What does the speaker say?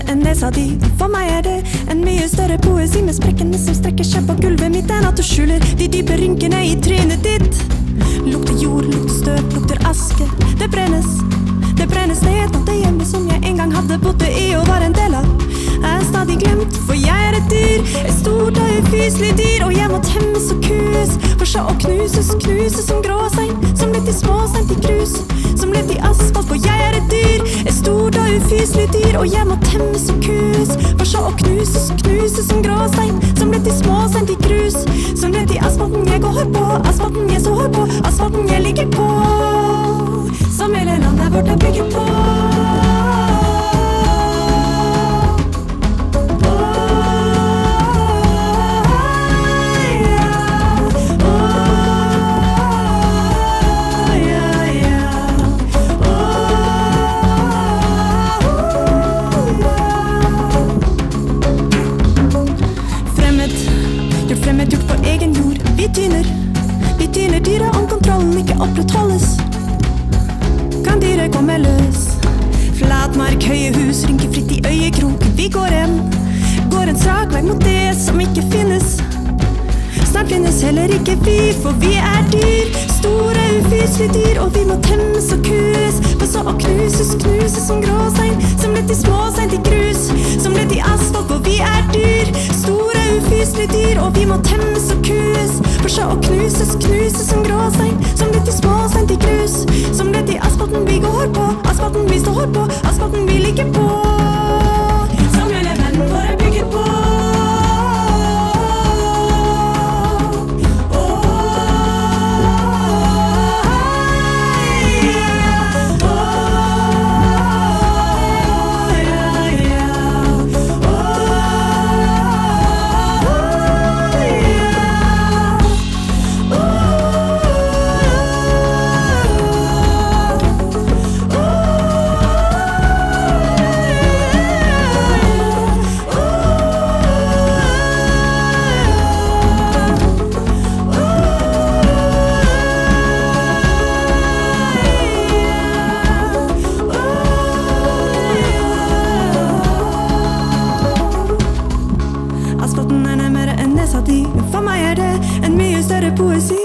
enn nesa di. For meg er det en mye større poesi, med sprekkene som strekker seg på gulvet mitt, enn at du skjuler de dype rynkene i trynet ditt. Lukter jord, lukter støv, lukter aske. Det brennes ned alt det hjemme som jeg en gang hadde bodd i og var en del av. Jeg er stadig glemt, for jeg er et dyr, et stort og ufyselig dyr, og jeg må temmes og kues, for så å knuses som gråstein, som litt i småstein til grus, som litt i asfalt, for jeg er et dyr, et stort og ufyselig dyr, og jeg må temmes og kues, for så å knuses som gråstein, som litt i småstein til grus, som litt i asfalten jeg går på, asfalten jeg står på, asfalten jeg ligger på, som hele landet vårt er bygget på. Fremmedgjort på egen jord. Vi tyner dyret om kontrollen ikke opprettholdes. Kan dyret komme løs? Flatmark, høye hus, rynker fritt i øyekrok. Vi går en strak vei mot det som ikke finnes. Snart finnes heller ikke vi, for vi er dyr, store ufyselige dyr, og vi må temmes og kues, for så å knuses som gråstein, som litt i småstein til grus, som litt i asfalt, for vi er dyr, store ufyselige dyr, og vi må temmes og kues, for så å knuses som gråstein, som litt i småstein til grus, som litt i asfalten vi går på, asfalten vi står på, asfalten vi ligger på, som hele verden vår er bygget på. Asfalten er nærmere enn nesa di, for meg er det en mye større poesi.